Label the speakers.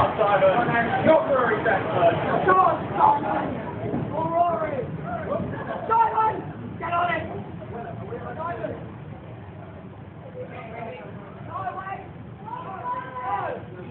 Speaker 1: on, Simon. Not Rory Beckford.
Speaker 2: Come on, Simon. Oh, Rory. Simon, get on it. Simon.